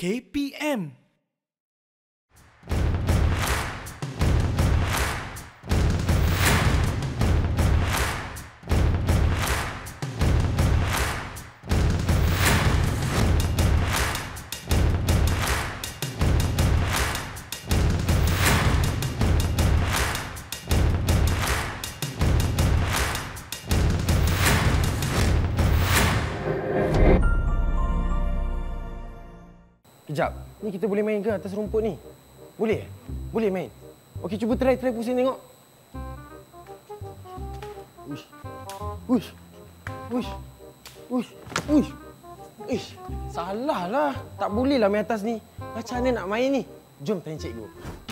KPM. Kejap, ni kita boleh main ke atas rumput ni? Boleh? Boleh main? Okey, cuba try pusing tengok. Uish. Uish. Uish. Uish. Uish. Ish, salah lah. Tak boleh lah main atas ni. Macam mana nak main ni? Jom tanya cikgu.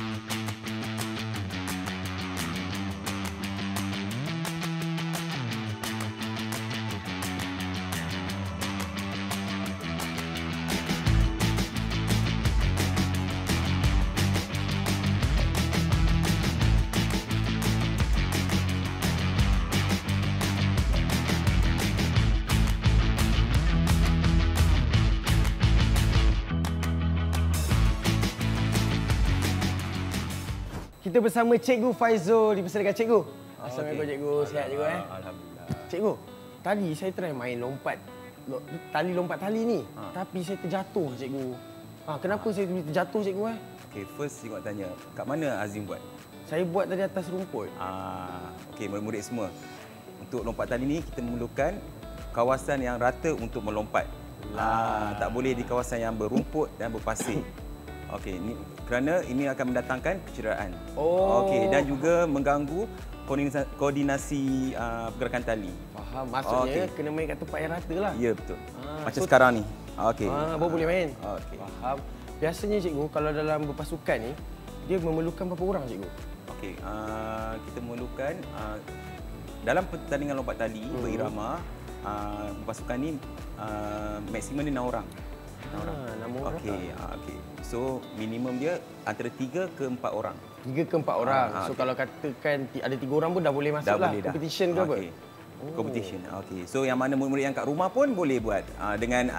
Kita bersama Cikgu Faizul. Dipersilakan Cikgu. Assalamualaikum Cikgu. Sihat Cikgu Alhamdulillah. Cikgu, tadi saya try main lompat tali ni. Tapi saya terjatuh Cikgu. Kenapa saya terjatuh Cikgu Okey, first cikgu nak tanya, kat mana Azim buat? Saya buat tadi atas rumput. Okey, murid-murid semua. Untuk lompat tali ni kita memerlukan kawasan yang rata untuk melompat. Tak boleh di kawasan yang berumput dan berpasir. Okey, kerana ini akan mendatangkan kecederaan. Okey, dan juga mengganggu koordinasi pergerakan tali. Faham. Maksudnya kena main kat tempat yang rata lah. Ya, betul. Macam sekarang ni. Okey. Baru boleh main. Okey. Faham. Biasanya Cikgu, kalau dalam berpasukan ni, dia memerlukan berapa orang Cikgu? Okey, kita memerlukan dalam pertandingan lompat tali berirama, pasukan ni maksimum dia 6 orang. 6 orang. Okey. So minimum dia antara 3 ke 4 orang. 3 ke 4 orang. So kalau katakan ada 3 orang pun dah boleh masuk lah. Competition ke apa? Competition. Okey. So yang mana murid-murid yang kat rumah pun boleh buat dengan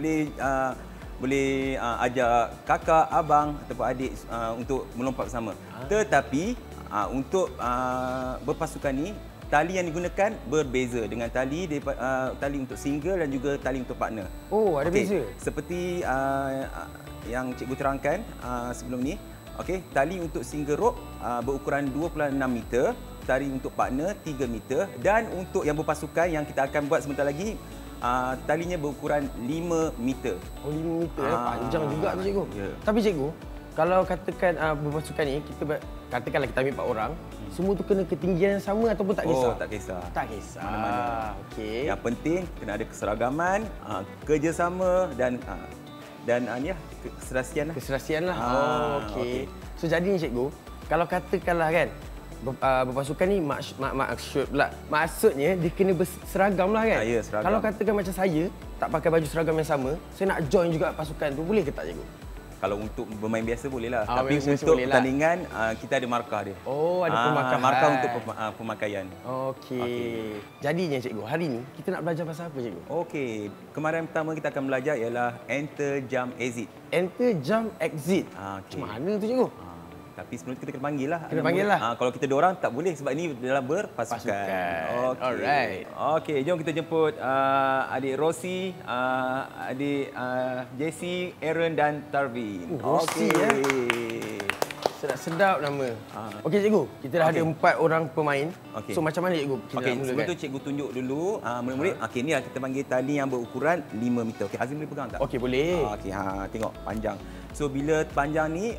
boleh ajak kakak, abang ataupun adik untuk melompat bersama. Tetapi untuk berpasukan ni tali yang digunakan berbeza dengan tali untuk single dan juga tali untuk partner. Ada beza. Seperti yang cikgu terangkan sebelum ni. Okey, tali untuk single rope berukuran 2.6 meter, tali untuk partner 3 meter dan untuk yang berpasukan yang kita akan buat sebentar lagi talinya berukuran 5 meter. 5 meter panjang juga tu cikgu. Ya. Tapi cikgu, kalau katakan berpasukan ni kita katakanlah kita ambil 4 orang, semua tu kena ketinggian yang sama ataupun tak kisah? Tak kisah. Tak kisah. Mana-mana. Okey. Yang penting kena ada keseragaman, kerjasama dan keserasian lah. Keserasian lah. Okey. So jadi ni cikgu, kalau katakanlah kan berpasukan ni maksudnya dia kena seragam lah kan? Ya, seragam. Kalau katakan macam saya tak pakai baju seragam yang sama, saya nak join juga pasukan tu, boleh ke tak cikgu? Kalau untuk bermain biasa bolehlah. Tapi untuk pertandingan kita ada markah dia. Ada pemakaian. Markah untuk pemakaian. Okey. Jadinya cikgu, hari ni kita nak belajar pasal apa cikgu? Okey. Kemarin pertama kita akan belajar ialah enter, jump, exit. Enter, jump, exit. Okey. Macam mana tu cikgu? Tapi sebelum kita kena panggil lah. Kena panggil lah. Kalau kita 2 orang tak boleh sebab ini dalam berpasukan. Okay. Alright. Okey, jom kita jemput adik Rosie, adik Jessie, Aaron dan Tarvin. Rosie Sedap-sedap nama. Okey cikgu, kita dah ada 4 orang pemain. So macam mana cikgu? Sebelum tu cikgu tunjuk dulu murid-murid. Okey, ni kita panggil tali yang berukuran 5 meter. Okey, Azim boleh pegang tak? Okey, boleh. Okey, tengok panjang. So bila panjang ni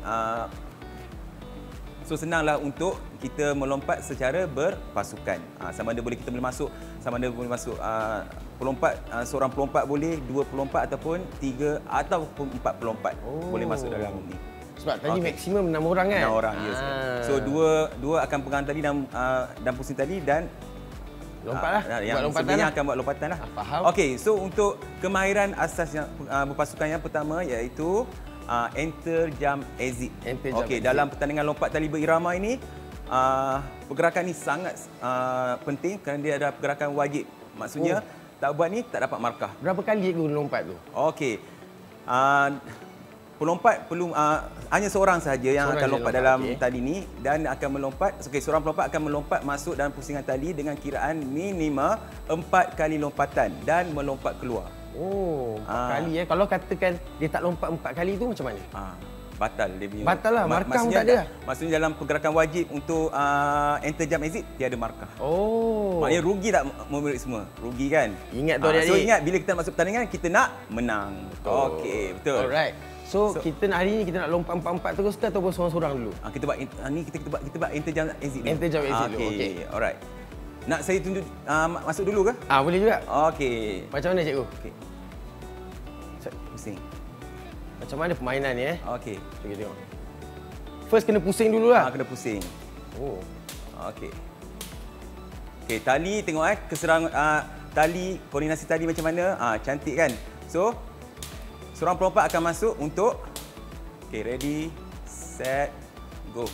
so senanglah untuk kita melompat secara berpasukan. Sama ada kita boleh masuk pelompat seorang pelompat boleh, 2 pelompat ataupun 3 ataupun 4 pelompat boleh masuk dalam ni. Sebab tadi maksimum 6 orang kan? 6 orang, ya. So dua akan pegang tali dan pusing tali dan lompatlah. Yang sebelumnya akan buat lompatan lah. Faham. Okey, so untuk kemahiran asas yang berpasukan yang pertama iaitu enter, jump, exit. Okey, dalam pertandingan lompat tali berirama ini pergerakan ni sangat penting kerana dia ada pergerakan wajib. Maksudnya tak buat ni tak dapat markah. Berapa kali cikgu lompat tu? Okey. pelompat perlu hanya seorang sahaja yang Seorang akan je lompat lompat, dalam okey. tali ni dan akan melompat. Okey, seorang pelompat akan melompat masuk dalam pusingan tali dengan kiraan minimal 4 kali lompatan dan melompat keluar. Oh, 4 Ah. kali Kalau katakan dia tak lompat 4 kali tu macam mana? Batal dia punya. Batal lah, markah pun maksudnya, tak ada lah. Maksudnya dalam pergerakan wajib untuk enter jump exit tiada markah. Oh. Maknanya rugi tak murid semua? Rugi kan? Ingat tu adik-adik. So ingat bila kita masuk pertandingan kita nak menang. Okey, betul. Alright. So, kita nak hari ni kita nak lompat 4-4 terus ke ataupun seorang-seorang dulu? Kita buat ni kita buat enter jump exit dulu. Enter jump exit dulu, okey. Alright. Nak saya tunjuk masuk dulu ke? Boleh juga. Okey. Macam mana cikgu? Okey. Pusing. Macam mana permainan ni Okey. Kita tengok. First kena pusing dulu lah. Kena pusing. Oh. Okey. Okey, tali tengok keserang tali, koordinasi tali macam mana? Cantik kan? So, seorang pelompat akan masuk untuk ready, set, go.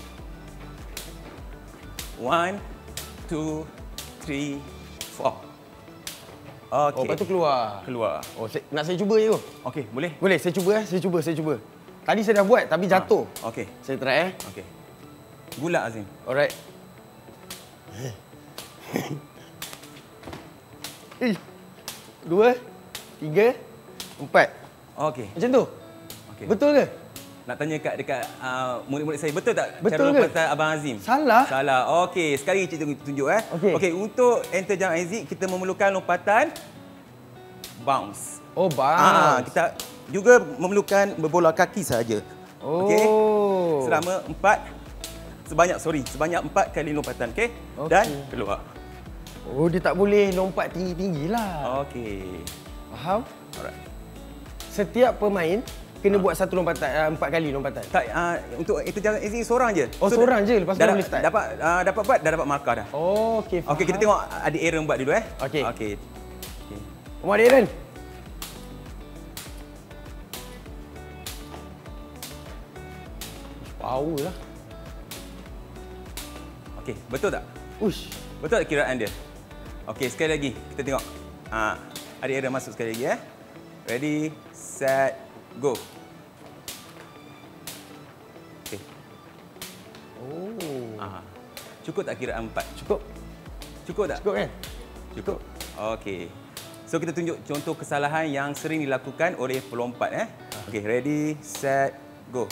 1 2 3 4. Okey. Lepas tu keluar. Oh, nak saya cuba cikgu? Okey, boleh? Boleh, saya cuba saya cuba. Tadi saya dah buat tapi jatuh. Okey. Saya try Okey. Gula Azim. Alright. 2 3 4. Okey. Macam tu? Okey. Betul ke? Nak tanya dekat murid-murid saya, betul tak Betul cara ke? lompatan Abang Azim? Salah. Salah. Okey, sekali cikgu tunjuk Okey. Okey, untuk enter jump exit kita memerlukan lompatan bounce. Oh, bounce. Kita juga memerlukan berbola kaki saja. Oh. Okey. Sebanyak 4 kali lompatan, okey? Okey. Dan keluar. Oh, dia tak boleh lompat tinggi-tinggi lah. Okey. Faham? Alright. Setiap pemain kena buat satu lompatan, 4 kali lompatan. Tak, untuk enter jump exit seorang je. Oh, seorang je, lepas tu boleh start? Dapat buat, dah dapat markah dah. Oh, okey. Okey, kita tengok adik Aaron buat dulu Okey. Okey. Omar Aaron. Power lah. Okey, betul tak? Ush. Betul tak kiraan dia? Okey, sekali lagi kita tengok. Adik Aaron masuk sekali lagi Ready, set, go. Okey. Oh. Cukup tak kiraan 4? Cukup. Cukup tak? Cukup kan? Cukup. Okey. So kita tunjuk contoh kesalahan yang sering dilakukan oleh pelompat Okey, ready, set, go.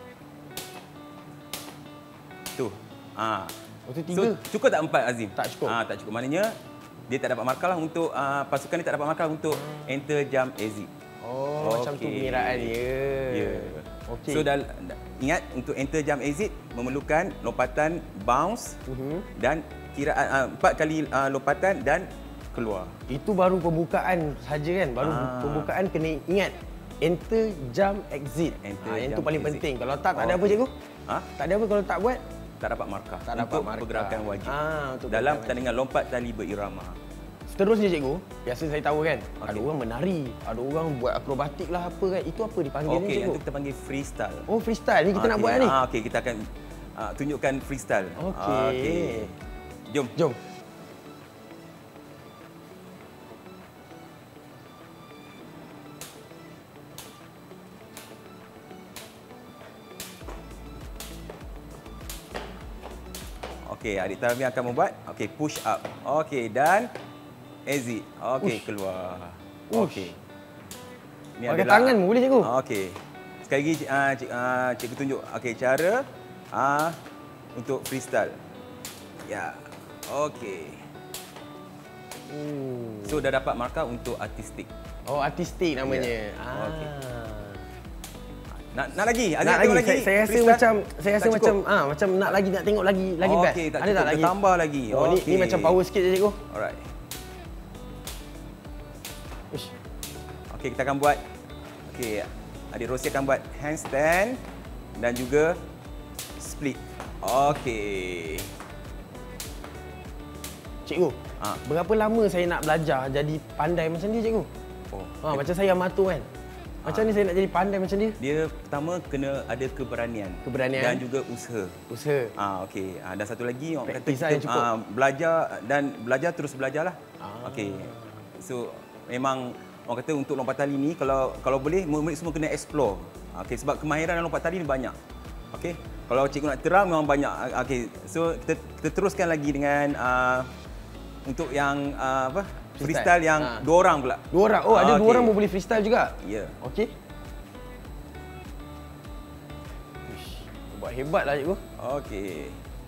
Tu. Oh, tu 3. So, cukup tak 4 Azim? Tak cukup. Tak cukup. Maknanya dia tak dapat markah lah untuk pasukan ni tak dapat markah untuk enter jump exit. Oh, macam tu pengiraan dia. Ya. Okey. So ingat untuk enter jump exit memerlukan lompatan bounce dan kiraan 4 kali lompatan dan keluar. Itu baru pembukaan saja kan? Baru pembukaan kena ingat. Enter, jump, exit. Yang tu paling exit. penting. Kalau tak ada apa cikgu? Tak ada apa kalau tak buat? Tak dapat markah. Tak dapat untuk markah. pergerakan wajib. Untuk dalam pergerakan pertandingan lompat tali berirama. Seterusnya cikgu, biasa saya tahu kan, Okey. ada orang menari, ada orang buat akrobatik lah apa kan. Itu apa dipanggil ni Okey, yang cikgu? tu kita panggil freestyle. Oh, freestyle ni kita nak buat ni. Okey, kita akan tunjukkan freestyle. Okey. Jom. Jom. Okey, adik Tarmi akan membuat push up. Okey, dan exit. Okey, keluar. Okey. Ni Pakai tangan pun boleh cikgu? Okey. Sekali lagi cikgu tunjuk cara untuk freestyle. Ya. Okey. So dah dapat markah untuk artistik. Oh, artistik namanya. Ya. Okey. Nak lagi? Nak lagi. Saya rasa freestyle? macam nak lagi, nak tengok lagi best. Okey, tak Ada cukup. tak lagi? Tambah lagi. Oh, ni macam power sikit je cikgu. Alright. Ush. Okey, kita akan buat. Okey, adik Rosie akan buat handstand dan juga split. Okey. Cikgu, berapa lama saya nak belajar jadi pandai macam dia cikgu? Macam saya amatur kan. Macam ni saya nak jadi pandai macam dia? Dia pertama kena ada keberanian. Keberanian. Dan juga usaha. Usaha. Okey. Dan satu lagi orang kata Praktis yang cukup. belajar terus belajarlah. Okey. So memang orang kata untuk lompatan tali ni kalau boleh murid-murid semua kena explore. Okey, sebab kemahiran dalam lompat tali ni banyak. Okey. Kalau cikgu nak terang memang banyak. Okey. So kita teruskan lagi dengan untuk yang apa? Freestyle yang 2 orang pula. 2 orang. Oh, ada 2 orang pun boleh freestyle juga. Ya. Okey. Buat hebatlah cikgu. Okey.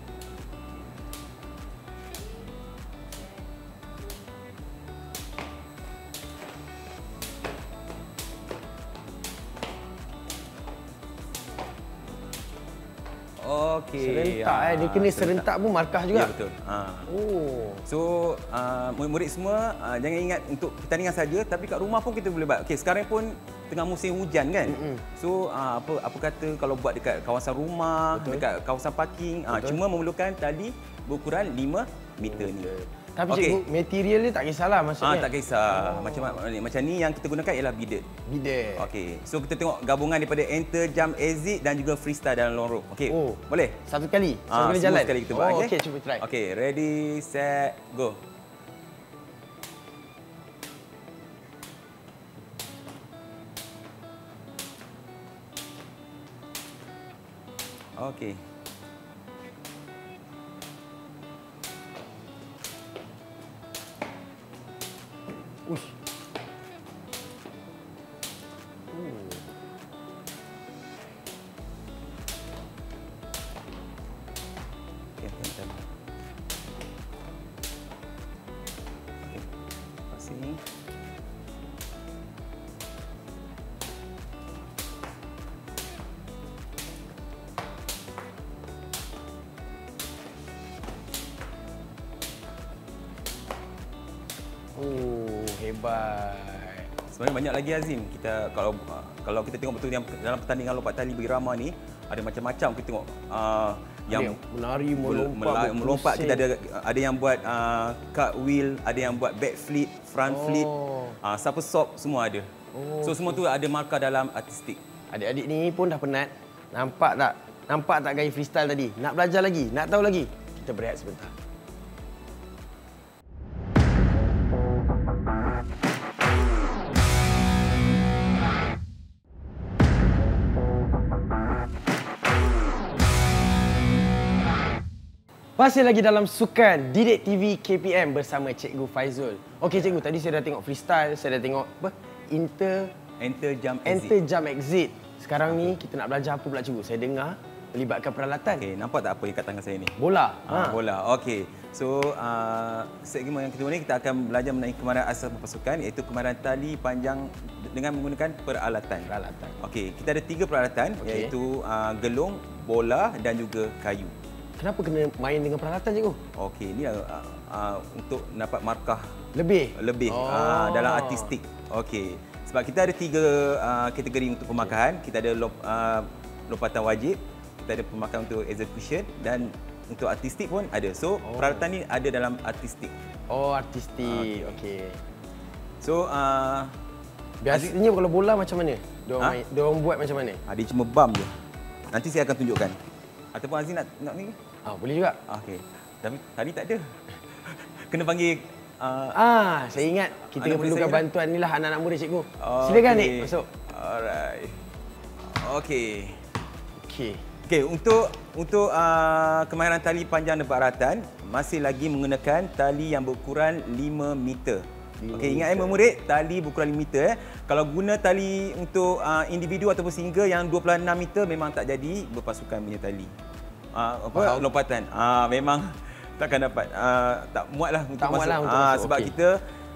Okey. Serentak dia kena serentak pun markah juga. Ya, betul. Oh. So, murid-murid semua jangan ingat untuk pertandingan saja, tapi kat rumah pun kita boleh buat. Okey, sekarang pun tengah musim hujan kan. So, apa kata kalau buat dekat kawasan rumah, betul, dekat kawasan parking, cuma memerlukan tali berukuran 5 meter ni. Tapi cikgu, material dia tak kisahlah maksudnya. Tak kisah. Macam ni yang kita gunakan ialah bidet. Bidet. Okey. So kita tengok gabungan daripada enter, jump, exit dan juga freestyle dalam long rope. Okey. Boleh? Satu kali jalan. Sekali kita buat. Okey, cuba try. Okey, ready, set, go. Okey. Ush. Okey, tekan. Okey. Passing. Hebat. Sebenarnya banyak lagi Azim. Kita kalau kita tengok betul yang dalam pertandingan lompat tali berirama ni ada macam-macam kita tengok yang menari, melompat, kita ada yang buat cartwheel, ada yang buat back flip, front flip, somersault semua ada. So semua tu ada markah dalam artistik. Adik-adik ni pun dah penat. Nampak tak? Nampak tak gaya freestyle tadi? Nak belajar lagi? Nak tahu lagi? Kita berehat sebentar. Masih lagi dalam Sukan Didik TV KPM bersama Cikgu Faizul. Okey cikgu, tadi saya dah tengok freestyle, saya dah tengok apa? Enter, jump, exit. Sekarang ni kita nak belajar apa pula cikgu? Saya dengar melibatkan peralatan. Okey, nampak tak apa yang kat tangan saya ni? Bola. Bola. Okey. So, segmen yang kedua ni kita akan belajar mengenai kemahiran asas berpasukan, iaitu kemahiran tali panjang dengan menggunakan peralatan. Okey, kita ada 3 peralatan, iaitu gelung, bola dan juga kayu. Kenapa kena main dengan peralatan cikgu? Okey, ini untuk dapat markah lebih dalam artistik. Okey. Sebab kita ada 3 kategori untuk pemakahan. Kita ada lompatan wajib, kita ada pemakahan untuk execution dan untuk artistik pun ada. So, peralatan ni ada dalam artistik. Artistik. Okey. So, biasanya kalau bola macam mana? Dia orang buat macam mana? Dia cuma bam je. Nanti saya akan tunjukkan. Ataupun Aziz nak ni? Boleh juga. Okey. Tapi tadi tak ada. Kena panggil saya ingat kita perlukan bantuan ni lah anak-anak murid cikgu. Silakan Nik, masuk. Alright. Okey. Okey, untuk kemahiran tali panjang dan beraratan masih lagi menggunakan tali yang berukuran 5 meter. Okey, ingat murid, tali berukuran 5 meter. Kalau guna tali untuk individu ataupun single yang 26 meter memang tak jadi berpasukan punya tali. Lompatan. Memang takkan dapat tak muatlah untuk masuk. Sebab kita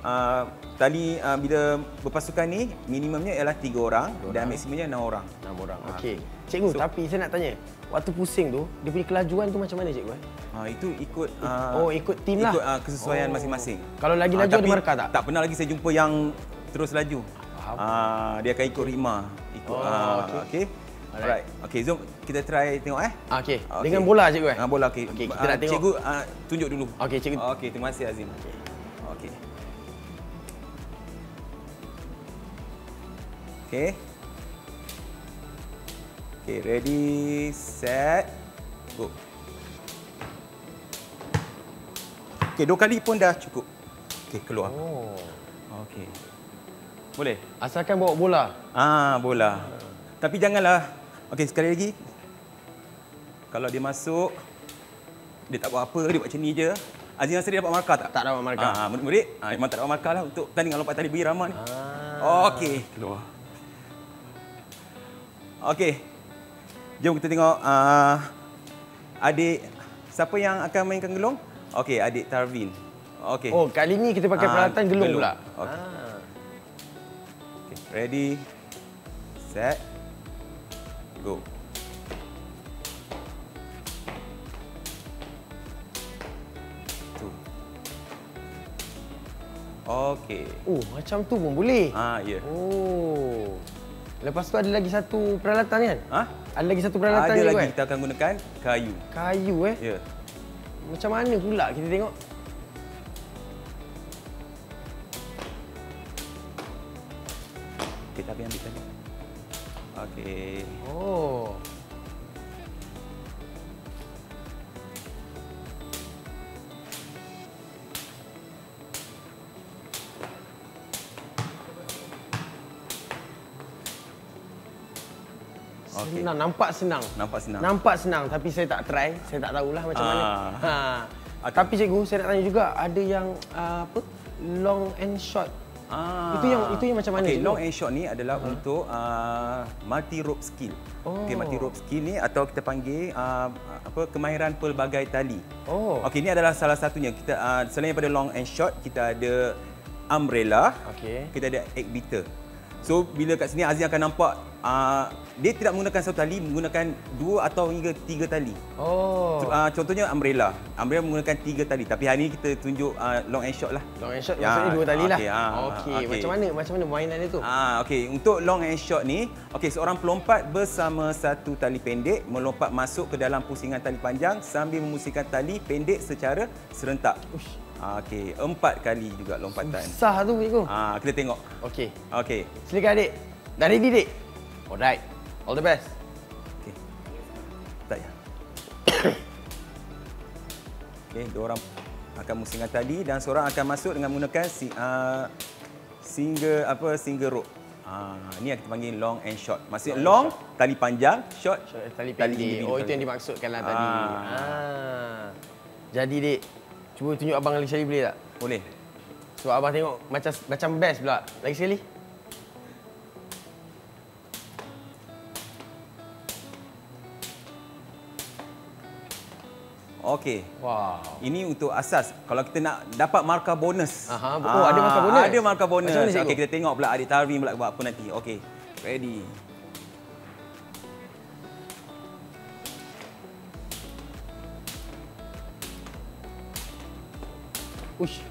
tali bila berpasukan ni minimumnya ialah 3 orang dan maksimumnya 6 orang. 6 orang. Okey. Cikgu, tapi saya nak tanya, waktu pusing tu, dia punya kelajuan tu macam mana cikgu? Itu ikut ikut tim lah. Ikut kesesuaian masing-masing. Kalau lagi laju ada markah tak? Tak pernah lagi saya jumpa yang terus laju. Dia akan ikut ritma. Okey. Alright. Okey, jom kita try tengok Okey. Dengan bola cikgu bola okey. Kita nak tengok. Cikgu tunjuk dulu. Okey, cikgu. Okey, terima kasih Azim. Okey. Okey, ready, set, go. Okey, 2 kali pun dah cukup. Okey, keluar. Okey. Boleh? Asalkan bawa bola. Bola. Tapi janganlah. Okey, sekali lagi. Kalau dia masuk, dia tak buat apa, dia buat macam ni je. Azim rasa dia dapat markah tak? Tak dapat markah. Murid-murid, memang tak dapat markah lah untuk pertandingan lompat tali berirama ni. Okey, keluar. Okey. Jom kita tengok adik, siapa yang akan mainkan gelung? Okey, adik Tarvin. Okey. Oh, kali ni kita pakai peralatan gelung pula. Okey. Okay. Ready, set, go. Okey. Oh, macam tu pun boleh. Ya. Oh. Lepas tu ada lagi satu peralatan kan? Ada lagi satu peralatan Ada je lagi kan? kita akan gunakan kayu. Kayu Ya. Macam mana pula kita tengok? Okey, tapi ambil tadi. Okey. Oh. Okey. Senang, nampak senang. Nampak senang. Nampak senang tapi saya tak try. Saya tak tahulah macam mana. Okay. Tapi cikgu, saya nak tanya juga ada yang apa? Long and short. Itu yang macam mana? Okey, cikgu? long and short ni adalah untuk multi rope skill. Okey, multi rope skill ni atau kita panggil kemahiran pelbagai tali. Okey, ini adalah salah satunya. Kita selain daripada long and short, kita ada umbrella. Okey. Kita ada egg beater. So bila kat sini Azim akan nampak dia tidak menggunakan satu tali, menggunakan 2 atau hingga 3 tali. Contohnya umbrella. Umbrella menggunakan 3 tali, tapi hari ini kita tunjuk long and short lah. Long and short maksudnya 2 tali lah. Okey. Macam mana permainan dia tu? Okey, untuk long and short ni, seorang pelompat bersama satu tali pendek melompat masuk ke dalam pusingan tali panjang sambil memusingkan tali pendek secara serentak. Okey, 4 kali juga lompatan. Susah tu cikgu. Kita tengok. Okey. Silakan adik. Dah ready dik? Alright. All the best. Okey. Tak ya. Okey, dua orang akan musingkan tali dan seorang akan masuk dengan menggunakan single rope. Ni yang kita panggil long and short. Maksudnya long tali panjang, short tali pendek. Oh, itu yang dimaksudkanlah tadi. Jadi dik, cuba tunjuk abang lagi sekali boleh tak? Boleh. So abang tengok macam best pula. Lagi sekali. Okey. Wow. Ini untuk asas. Kalau kita nak dapat markah bonus. Ada markah bonus? Ada markah bonus. Macam mana, Okey, kita tengok pula adik Tarvin pula buat apa nanti. Okey. Ready. Ush.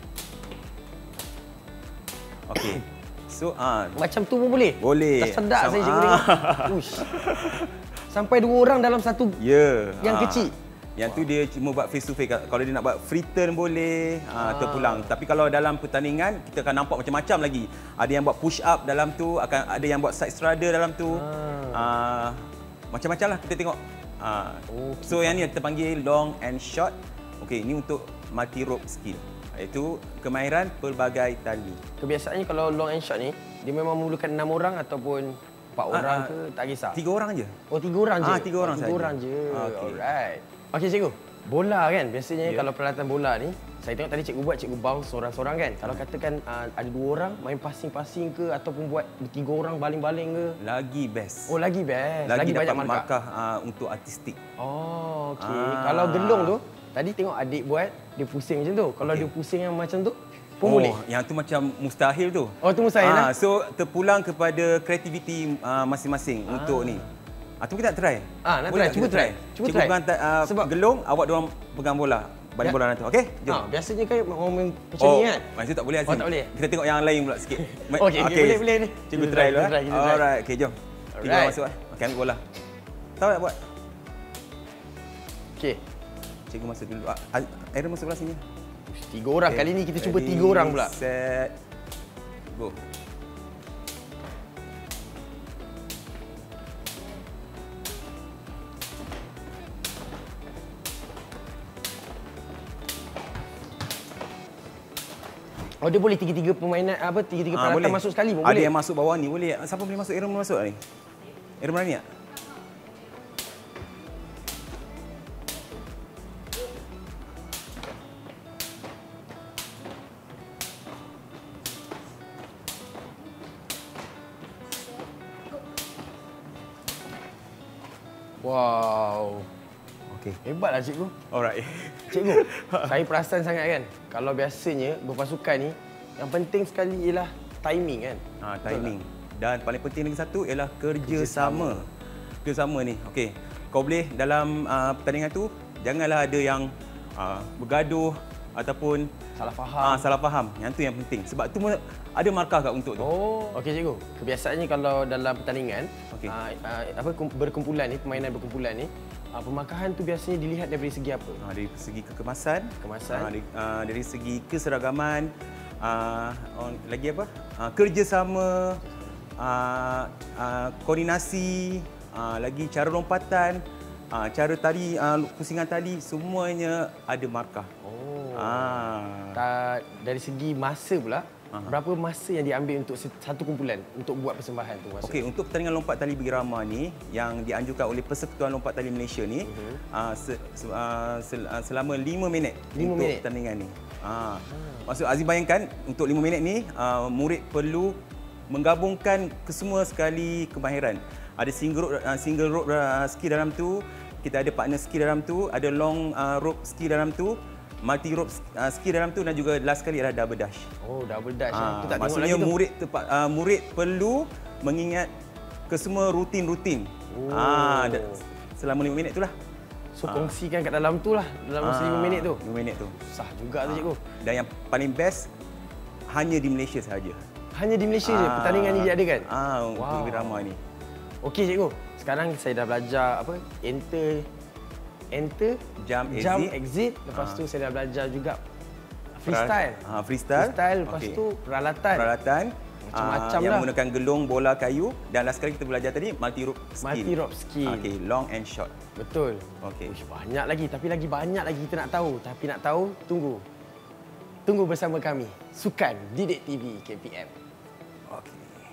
Okey. So, macam tu pun boleh? Boleh. Tak sedap saya cikgu tengok. Ush. Sampai 2 orang dalam satu yang kecil. Yang tu dia cuma buat face to face. Kalau dia nak buat free turn boleh, terpulang. Tapi kalau dalam pertandingan kita akan nampak macam-macam lagi. Ada yang buat push up dalam tu, akan ada yang buat side strada dalam tu. Macam-macam lah kita tengok. So yang ni kita panggil long and short. Okey, ini untuk multi rope skill. Iaitu kemahiran pelbagai tali. Kebiasaannya kalau long and short ni, dia memang memerlukan 6 orang ataupun 4 orang ke, tak kisah? 3 orang je. Oh, 3 orang je? 3 orang saja. 3 orang je. Alright. Okey cikgu, bola kan biasanya kalau peralatan bola ni, saya tengok tadi cikgu buat cikgu bounce seorang-seorang kan. Kalau katakan ada 2 orang main passing-passing ke ataupun buat 3 orang baling-baling ke? Lagi best. Oh, lagi best. Lagi banyak dapat markah untuk artistik. Oh, okey. Kalau gelung tu, tadi tengok adik buat, dia pusing macam tu. Kalau dia pusing yang macam tu, pun boleh? Yang tu macam mustahil tu. Oh, tu mustahil lah? So, terpulang kepada kreativiti masing-masing untuk ni. Tu kita nak try. Nak try. Cuba try. Cikgu pegang sebab gelung, awak diorang pegang bola. Baling bola nanti. Okey? Jom. Biasanya kan orang macam ni kan? Macam tu tak boleh Azim. Tak boleh? Kita tengok yang lain pula sikit. Okey, boleh ni. Cikgu try dulu. Alright, okey jom. 3 orang masuk. Okey, ambil bola. Tahu tak buat? Okey. Cikgu masuk dulu. Aaron masuk belah sini. 3 orang. Kali ni kita cuba 3 orang pula. Set. Go. Oh, dia boleh 3-3 permainan tiga peralatan boleh. masuk sekali pun boleh. Ada yang masuk bawah ni boleh. Siapa boleh masuk? Aaron masuk ni. Aaron berani tak? Wow. Okey. Hebatlah cikgu. Alright. Cikgu, saya perasan sangat kan. Kalau biasanya berpasukan ni, yang penting sekali ialah timing kan. Timing. Dan paling penting lagi satu ialah kerjasama. Kerjasama ni. Okey. Kau boleh dalam pertandingan tu janganlah ada yang bergaduh ataupun salah faham. Yang tu yang penting. Sebab tu ada markah kat untuk tu. Oh, okey cikgu. Kebiasaannya kalau dalam pertandingan, Okey. berkumpulan ni, permainan berkumpulan ni, pemarkahan tu biasanya dilihat dari segi apa? Dari segi kekemasan, dari segi keseragaman, lagi apa? Kerjasama, koordinasi, lagi cara lompatan, cara tali, pusingan tali, semuanya ada markah. Oh. Dari segi masa pula, berapa masa yang diambil untuk satu kumpulan untuk buat persembahan tu maksudnya? Okey, untuk pertandingan lompat tali birama ni yang dianjurkan oleh Persekutuan Lompat Tali Malaysia ni selama 5 minit untuk pertandingan ni. Maksud Azim bayangkan untuk 5 minit ni murid perlu menggabungkan kesemua sekali kemahiran. Ada single rope ski dalam tu, kita ada partner ski dalam tu, ada long rope ski dalam tu, multi rope ski dalam tu dan juga last sekali adalah double dash. Oh, double dash. Maksudnya murid perlu mengingat kesemua rutin-rutin. Selama 5 minit itulah. So kongsikan kat dalam tu lah, dalam masa 5 minit tu. 5 minit tu. Sah juga tu cikgu. Dan yang paling best hanya di Malaysia sahaja. Hanya di Malaysia je pertandingan ni diadakan? Untuk birama ni. Okey cikgu. Sekarang saya dah belajar apa? Enter, jump, exit. Lepas tu saya dah belajar juga freestyle. Freestyle, lepas tu peralatan. Macam-macam yang lah. menggunakan gelung, bola, kayu dan last kali kita belajar tadi multi rope skill. Multi rope skill. Okey, long and short. Betul. Okey. Banyak lagi, tapi lagi banyak lagi kita nak tahu. Tapi nak tahu, tunggu bersama kami. Sukan Didik TV KPM. Okey.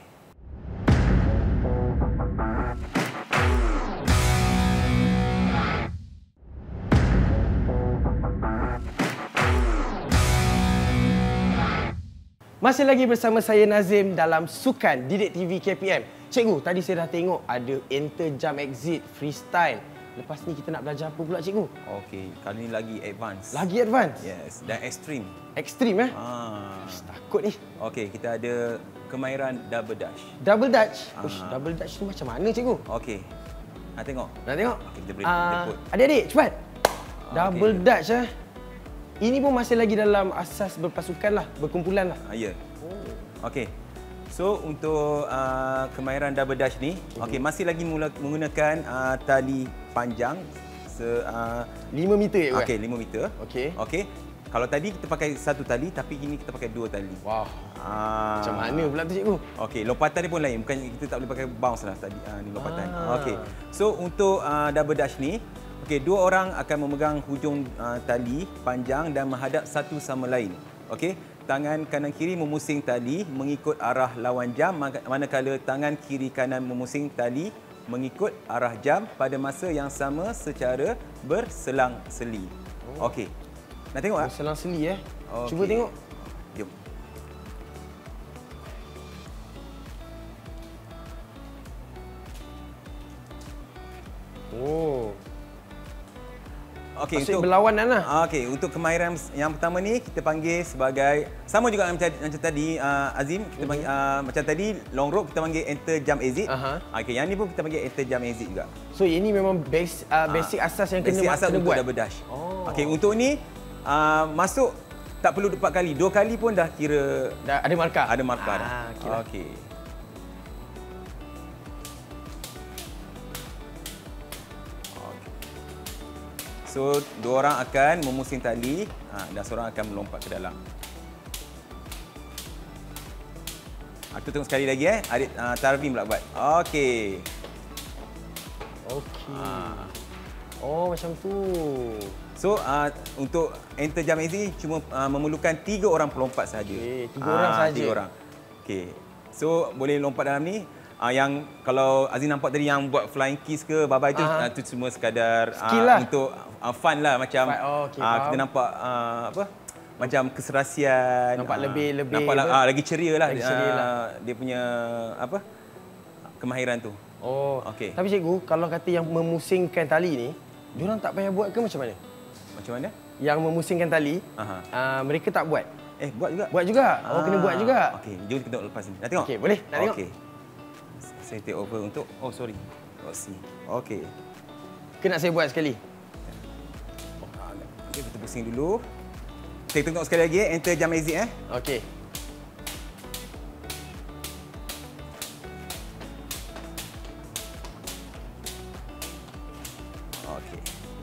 Masih lagi bersama saya Nazim dalam Sukan Didik TV KPM. Cikgu, tadi saya dah tengok ada enter, jump, exit, freestyle. Lepas ni kita nak belajar apa pula cikgu? Okey, kali ni lagi advance. Lagi advance? Yes, dan extreme. Extreme takut ni. Okey, kita ada kemahiran double dash. Double dash? Double dash tu macam mana cikgu? Okey. Nak tengok? Nak tengok? Okey, kita boleh jemput. Adik-adik, cepat. Double dash Ini pun masih lagi dalam asas berpasukan lah, berkumpulan lah. Ya. Okey. So untuk kemahiran double dash ni, okey masih lagi menggunakan tali panjang 5 meter ya? Okey, 5 meter. Okey. Okey. Kalau tadi kita pakai satu tali, tapi ini kita pakai 2 tali. Wow. Macam mana pula tu cikgu? Okey, lompatan ni pun lain. Bukan kita tak boleh pakai bounce lah tadi ni lompatan. Okey. So untuk double dash ni, okey, 2 orang akan memegang hujung tali panjang dan menghadap satu sama lain. Okey, tangan kanan kiri memusing tali mengikut arah lawan jam, manakala tangan kiri kanan memusing tali mengikut arah jam pada masa yang sama secara berselang-seli. Okey. Nak tengok tak? Berselang-seli Okey. Cuba tengok. Jom. Okey, untuk berlawanan lah. Okey, untuk kemahiran yang pertama ni kita panggil sebagai sama juga macam tadi Azim, kita panggil macam tadi long rope kita panggil enter, jump, exit. Okey, yang ni pun kita panggil enter, jump, exit juga. So ini memang basic asas yang basic kena asas untuk buat. double dash. Okey, untuk ni masuk tak perlu 4 kali, 2 kali pun dah kira dah ada markah. Ada markah dah. Okey. So, 2 orang akan memusing tali dan seorang akan melompat ke dalam. Aku tengok sekali lagi Adik Tarvin pula buat. Okey. Oh, macam tu. So, untuk enter, jump, exit cuma memerlukan 3 orang pelompat sahaja. 3 orang sahaja. 3 orang. Okey. So, boleh lompat dalam ni. yang kalau Azim nampak tadi yang buat flying kiss ke babai tu semua sekadar skill lah. untuk fun lah macam kita nampak apa macam keserasian, nampak lebih nampak lagi ceria lah, dia punya apa kemahiran tu. Okey. Tapi cikgu, kalau kata yang memusingkan tali ni, diorang tak payah buat ke macam mana? Macam mana? Yang memusingkan tali, mereka tak buat. Buat juga. Buat juga. Kena buat juga. Okey, jom kita lepas ni. Nak tengok? Okey, boleh. Nak tengok. Okey. Saya take over untuk sorry. C. Okey. Ke nak saya buat sekali? Okey, kita pusing dulu. Kita tengok sekali lagi, enter jam exit Okey. Okey.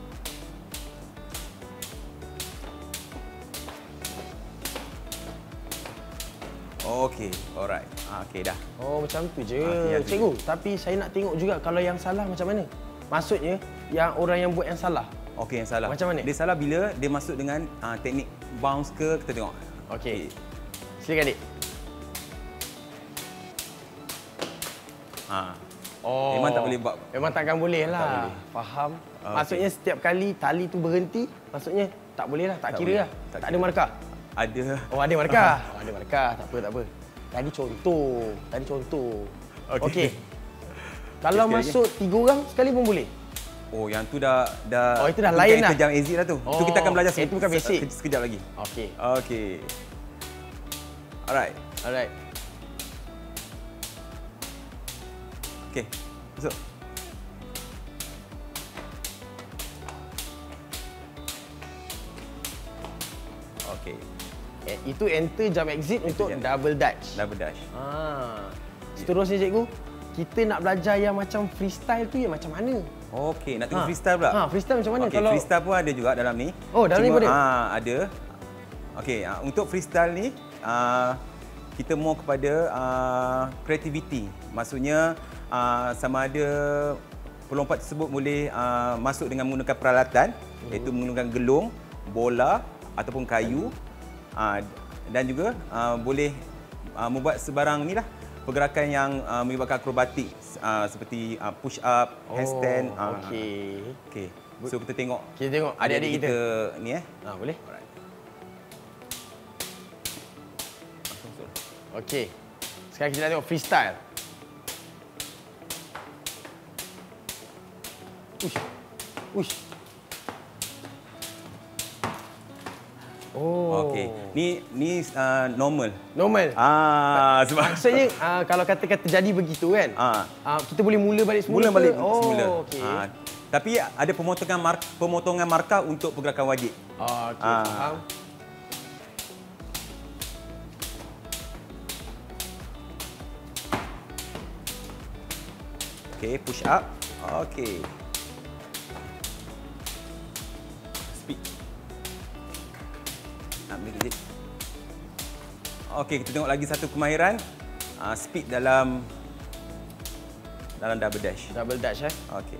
Okey, alright. Okey dah. Macam tu je. Cikgu, tapi saya nak tengok juga kalau yang salah macam mana? Maksudnya, yang orang yang buat yang salah. Okey, yang salah. Macam mana? Dia salah bila dia masuk dengan teknik bounce ke, kita tengok. Okey. Silakan, Dik. Memang tak boleh buat. Memang takkan boleh lah. Tak boleh. Faham. Maksudnya setiap kali tali tu berhenti, maksudnya tak boleh lah, tak kira lah. Tak ada markah. Ada. Ada markah. Ada markah. Tak apa. Tadi contoh. Okey. Kalau masuk 3 orang sekali pun boleh. Yang tu dah itu dah lain dah. Kita jam exit dah tu. Itu kita akan belajar itu bukan basic. Sekejap lagi. Okey. Alright. Okey. Masuk. Okey. Itu enter jam exit untuk double dutch. Seterusnya cikgu, kita nak belajar yang macam freestyle tu yang macam mana? Okey, nak tengok freestyle pula. Freestyle macam mana? Kalau freestyle pun ada juga dalam ni. Dalam ni pun ada. Ada. Okey, untuk freestyle ni kita mau kepada creativity. Maksudnya sama ada pelompat tersebut boleh masuk dengan menggunakan peralatan, iaitu menggunakan gelung, bola ataupun kayu, dan juga boleh membuat sebarang ni lah pergerakan yang melibatkan akrobatik seperti push up, handstand. Okey. So kita tengok. Adik-adik kita ni boleh. Okey. Sekarang kita nak tengok freestyle. Ush. Okey. Ni normal. Sebab maksudnya kalau kata terjadi begitu kan. Kita boleh mula balik semula. Okey. Tapi ada pemotongan markah untuk pergerakan wajib. Okey, faham. Okey, push up. Okey. Speed. Ambil sikit. Okey, kita tengok lagi satu kemahiran. Speed dalam double dash. Double dash Okey.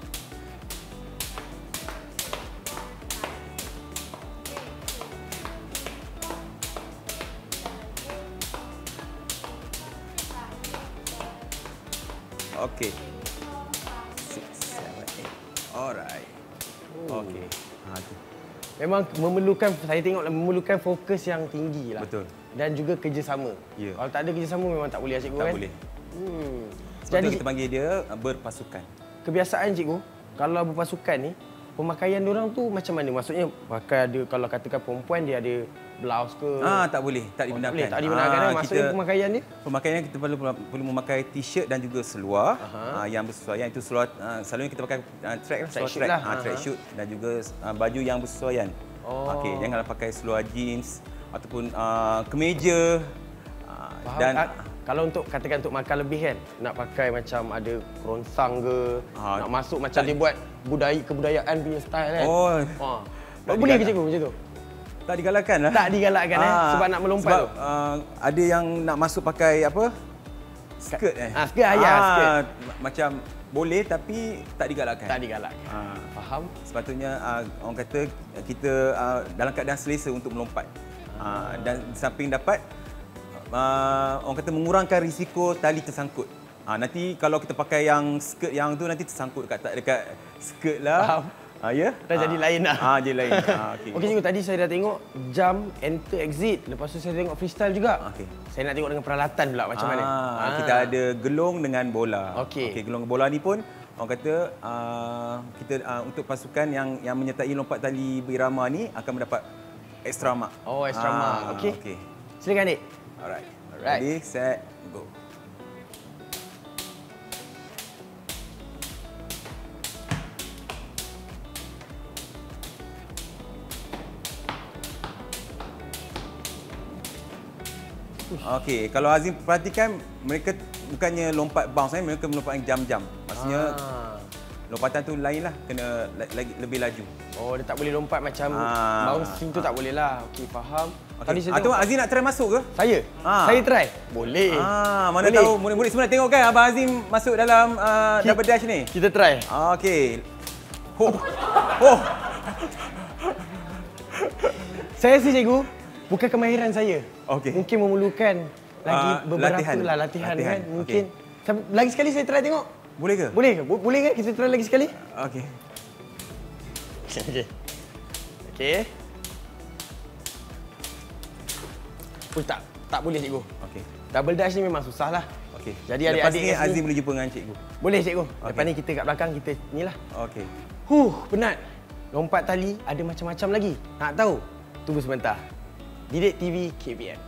Okey. 6, 7, 8. Alright. Okey. Memang saya tengok memerlukan fokus yang tinggi lah. Betul. Dan juga kerjasama. Kalau tak ada kerjasama memang tak boleh cikgu kan? Tak boleh. Jadi kita panggil dia berpasukan. Kebiasaan cikgu, kalau berpasukan ni, pemakaian diorang tu macam mana? Maksudnya pakai ada, kalau katakan perempuan dia ada blouse ke? Tak boleh, tak dibenarkan. Tak dibenarkan maksudnya pemakaian dia? Pemakaian kita perlu memakai t-shirt dan juga seluar yang bersesuaian. Itu seluar selalunya kita pakai track shoot dan juga baju yang bersesuaian. Okey, janganlah pakai seluar jeans ataupun kemeja. Dan kalau untuk katakan untuk makan lebih kan, nak pakai macam ada kerongsang ke, nak masuk macam dia buat kebudayaan punya style kan. Boleh ke cikgu macam tu? Tak digalakkan lah. Tak digalakkan sebab nak melompat sebab, tu. Ada yang nak masuk pakai apa? Skirt skirt. Macam boleh tapi tak digalakkan. Tak digalakkan. Faham? Sepatutnya orang kata kita dalam keadaan selesa untuk melompat. Dan samping dapat orang kata mengurangkan risiko tali tersangkut. Nanti kalau kita pakai yang skirt yang tu nanti tersangkut dekat skirt lah. Faham. Ya. Dah jadi lain lah. Jadi lain. Okey. Okey cikgu, tadi saya dah tengok jump, enter, exit. Lepas tu saya tengok freestyle juga. Okey. Saya nak tengok dengan peralatan pula macam mana. Kita ada gelong dengan bola. Okey. Gelong bola ni pun orang kata kita untuk pasukan yang menyertai lompat tali berirama ni akan mendapat extra mark. Oh, extra mark. Okey. Okey. Silakan, Dik. Alright. Alright. Ready, set, go. Okey, kalau Azim perhatikan mereka bukannya lompat bounce, mereka melompat jam-jam. Maksudnya lompatan tu lain lah, kena lagi lebih laju. Oh, dia tak boleh lompat macam bouncing tu tak boleh lah. Okey, faham. Okay. Tadi saya Atau tengok. Azim nak try masuk ke? Saya? Saya try. Boleh. Mana boleh. tahu murid-murid semua nak tengok kan Abang Azim masuk dalam double dash ni. Kita try. Okey. Saya rasa cikgu, bukan kemahiran saya. Okey. Mungkin memerlukan lagi beberapa latihan kan. Mungkin. Lagi sekali saya try tengok. Boleh ke? Boleh ke? Boleh ke? Kita try lagi sekali? Okey. Okey. Okey. Tak boleh cikgu. Okey. Double dash ni memang susah lah. Okey. Jadi lepas adik-adik ni Azim boleh jumpa dengan cikgu. Boleh cikgu. Okey. Lepas ni kita kat belakang kita ni lah. Okey. Penat. Lompat tali ada macam-macam lagi. Nak tahu? Tunggu sebentar. Didik TV KPM.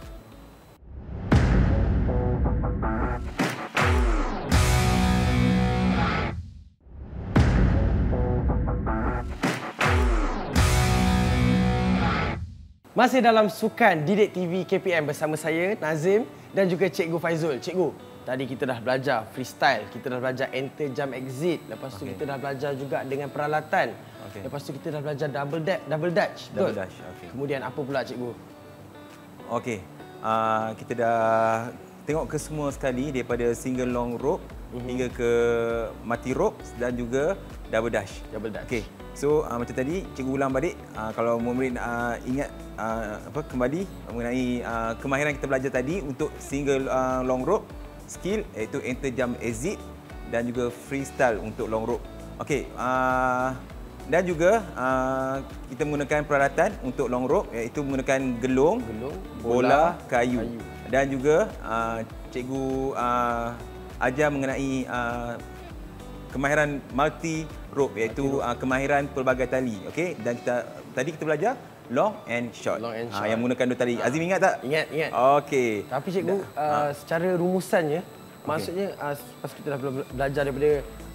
Masih dalam sukan Didik TV KPM bersama saya, Nazim dan juga Cikgu Faizul. Cikgu, tadi kita dah belajar freestyle, kita dah belajar enter, jump, exit. Lepas tu kita dah belajar juga dengan peralatan. Lepas tu kita dah belajar double dutch. Double dash, okey. Kemudian apa pula cikgu? Okey. Kita dah tengok ke semua sekali daripada single long rope hingga ke mati rope dan juga double dash. Double dash. Okey. So macam tadi cikgu ulang balik kalau murid ingat kembali mengenai kemahiran kita belajar tadi untuk single long rope skill iaitu enter, jump, exit dan juga freestyle untuk long rope. Okey. Dan juga kita menggunakan peralatan untuk long rope iaitu menggunakan gelong, bola, kayu. Dan juga cikgu ajar mengenai kemahiran multi rope iaitu kemahiran pelbagai tali. Okey, dan tadi kita belajar long and short. Yang menggunakan dua tali. Azim ingat tak? Ingat. Okey. Tapi cikgu secara rumusannya maksudnya pas kita dah belajar daripada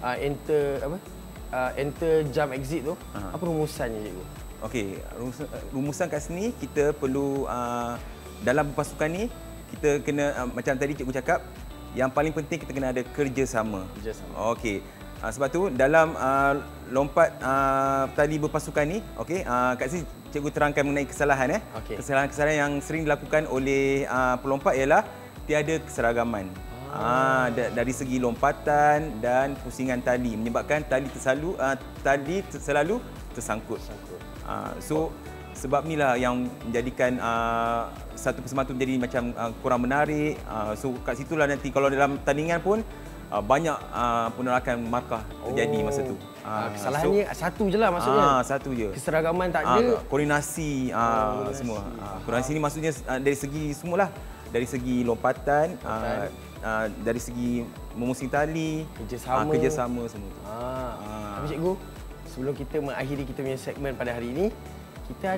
enter, jump, exit tu, apa rumusannya cikgu? Okey, rumusan kat sini kita perlu dalam berpasukan ni kita kena macam tadi cikgu cakap, yang paling penting kita kena ada kerjasama. Okey. Sebab tu dalam lompat tali berpasukan ni, okey, kat sini cikgu terangkan mengenai kesalahan Kesalahan-kesalahan yang sering dilakukan oleh pelompat ialah tiada keseragaman. Dari segi lompatan dan pusingan tali menyebabkan tali selalu tersangkut. So sebab inilah yang menjadikan satu persembahan itu menjadi macam kurang menarik. So kat situlah nanti kalau dalam tandingan pun banyak penolakan markah terjadi masa tu. Kesalahannya satu je lah maksudnya. Satu je. Keseragaman tak ada. Koordinasi semua. Koordinasi ni maksudnya dari segi semualah. Dari segi lompatan, dari segi memusing tali, kerjasama semua tu. Tapi cikgu, sebelum kita mengakhiri kita punya segmen pada hari ini, kita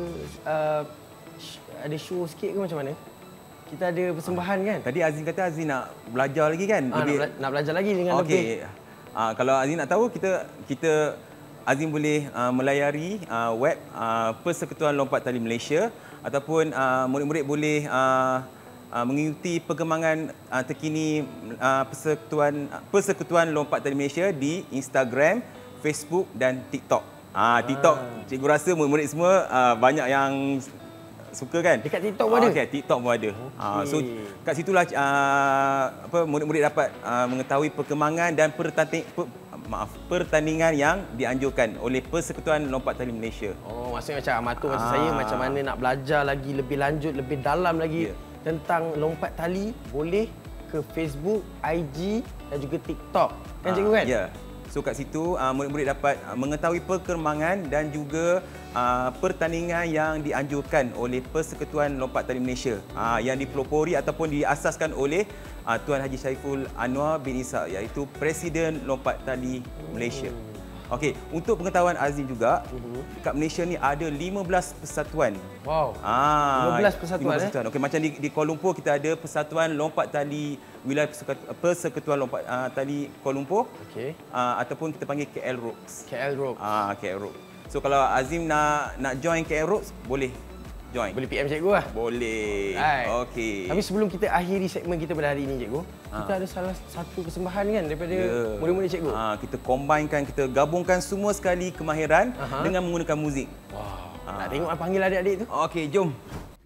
ada show sikit ke macam mana? Kita ada persembahan kan? Tadi Azim kata Azim nak belajar lagi kan? Nak belajar lagi dengan lebih. Kalau Azim nak tahu, kita Azim boleh melayari web Persekutuan Lompat Tali Malaysia ataupun murid-murid boleh mengikuti perkembangan terkini Persekutuan Lompat Tali Malaysia di Instagram, Facebook dan TikTok. TikTok, cikgu rasa murid-murid semua banyak yang suka kan? Dekat TikTok pun ada? Okey, TikTok pun ada. So kat situlah murid-murid dapat mengetahui perkembangan dan pertandingan yang dianjurkan oleh Persekutuan Lompat Tali Malaysia. Maksudnya macam amatur macam saya macam mana nak belajar lagi lebih lanjut, lebih dalam lagi tentang lompat tali, boleh ke ke Facebook, IG dan juga TikTok. Kan cikgu kan? Ya. So kat situ murid-murid dapat mengetahui perkembangan dan juga pertandingan yang dianjurkan oleh Persekutuan Lompat Tali Malaysia yang dipelopori ataupun diasaskan oleh Tuan Haji Syaiful Anwar bin Ishak, iaitu Presiden Lompat Tali Malaysia. Okey, untuk pengetahuan Azim juga, dekat Malaysia ni ada 15 persatuan. Wow. 15 persatuan. 15 persatuan. Okey, macam di Kuala Lumpur kita ada Persatuan Lompat Tali Wilayah Persekutuan Lompat Tali Kuala Lumpur. Okey. Ataupun kita panggil KL Ropes. KL Ropes. KL Ropes. So kalau Azim nak join KL Ropes, boleh join. Boleh PM cikgu lah. Boleh. Okey. Tapi sebelum kita akhiri segmen kita pada hari ini cikgu, kita ada salah satu persembahan kan daripada murid-murid cikgu. Kita combinekan, kita gabungkan semua sekali kemahiran dengan menggunakan muzik. Wow. Nak tengok panggil adik-adik tu? Okey, jom.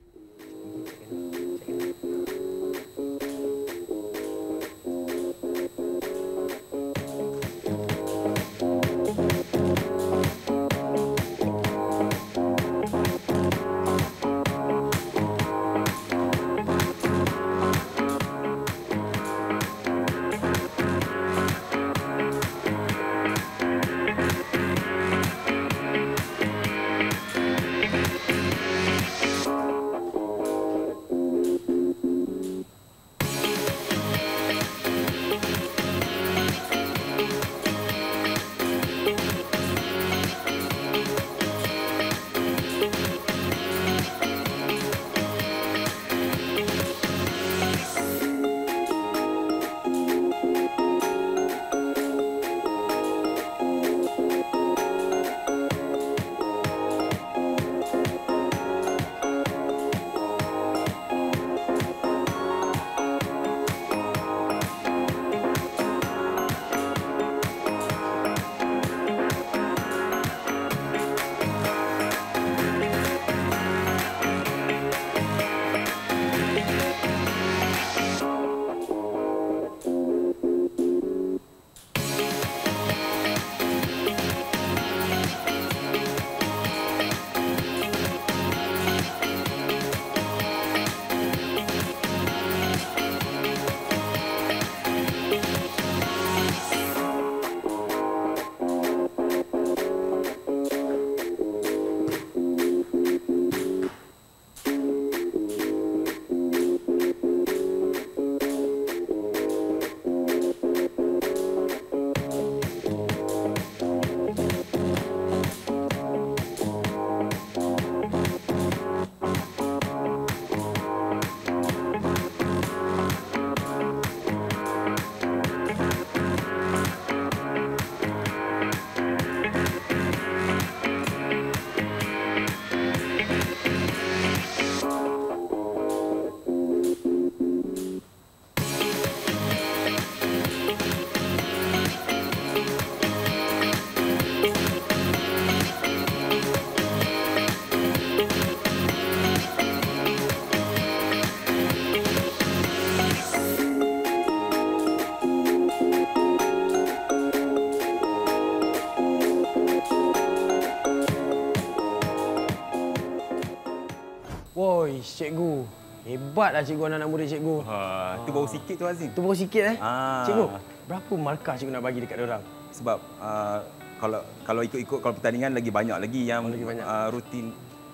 Woi, cikgu. Hebatlah cikgu anak-anak murid cikgu. Tu baru sikit tu Azim. Tu baru sikit Cikgu, berapa markah cikgu nak bagi dekat orang? Sebab kalau ikut-ikut kalau pertandingan lagi banyak lagi yang rutin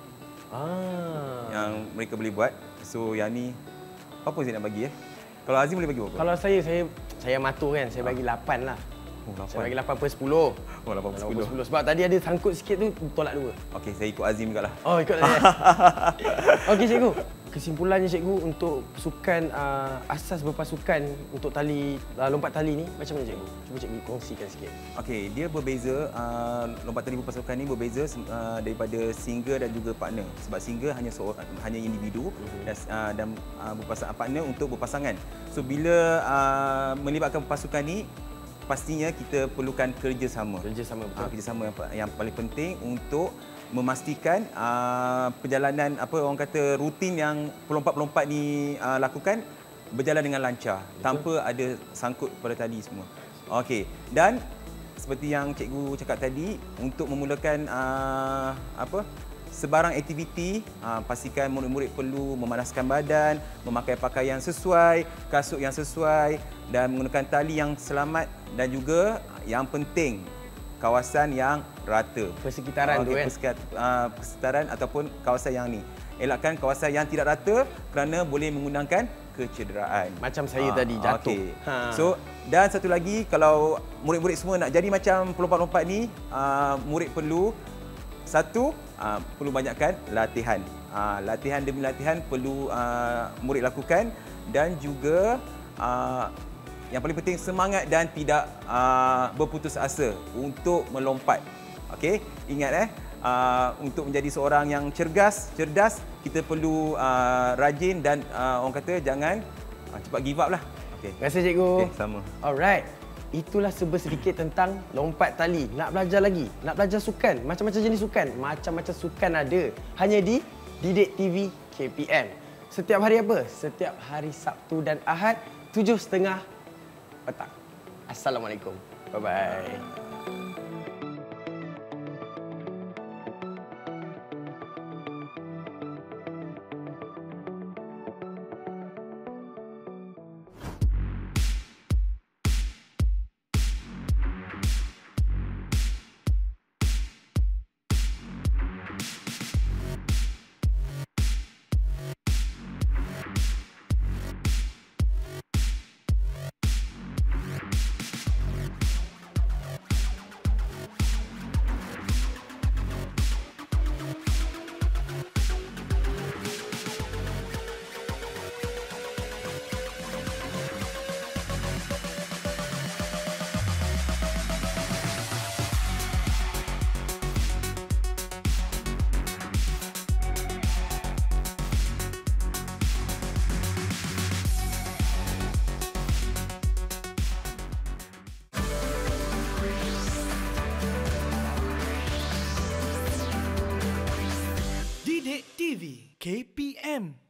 yang mereka boleh buat. So yang ni apa saya nak bagi Kalau Azim boleh bagi berapa? Kalau saya matur kan, saya bagi 8 lah. Saya bagi 8 per 10. Oh, 8 per 10. Sebab tadi ada sangkut sikit tu, tolak 2. Okey, saya ikut Azim jugalah. Oh, ikut saya. Okey, cikgu. Kesimpulannya cikgu untuk sukan asas berpasukan untuk tali lompat tali ni macam mana cikgu? Cuba cikgu kongsikan sikit. Okey, dia berbeza, lompat tali berpasukan ni berbeza daripada single dan juga partner. Sebab single hanya individu dan partner untuk berpasangan. So bila melibatkan pasukan ni, pastinya kita perlukan kerjasama. Kerjasama, betul. Kerjasama yang paling penting untuk memastikan perjalanan orang kata rutin yang pelompat-pelompat ni lakukan berjalan dengan lancar, betul, tanpa ada sangkut pada tali semua. Okey, dan seperti yang cikgu cakap tadi, untuk memulakan sebarang aktiviti, pastikan murid-murid perlu memanaskan badan, memakai pakaian sesuai, kasut yang sesuai dan menggunakan tali yang selamat dan juga yang penting kawasan yang rata. Persekitaran tu kan? Persekitaran ataupun kawasan yang ni. Elakkan kawasan yang tidak rata kerana boleh mengundangkan kecederaan. Macam saya tadi jatuh. Okay. So, dan satu lagi, kalau murid-murid semua nak jadi macam pelompat-lompat ni, murid perlu perlu banyakkan latihan. Latihan demi latihan perlu murid lakukan dan juga yang paling penting semangat dan tidak berputus asa untuk melompat. Okey, ingat untuk menjadi seorang yang cerdas, kita perlu rajin dan orang kata jangan cepat give up lah. Okay. Terima kasih cikgu. Okay, sama. Alright. Itulah sedikit tentang lompat tali. Nak belajar lagi? Nak belajar sukan? Macam-macam jenis sukan. Macam-macam sukan ada. Hanya di Didik TV KPM. Setiap hari apa? Setiap hari Sabtu dan Ahad 7.30 petang. Assalamualaikum. Bye-bye. Didik TV KPM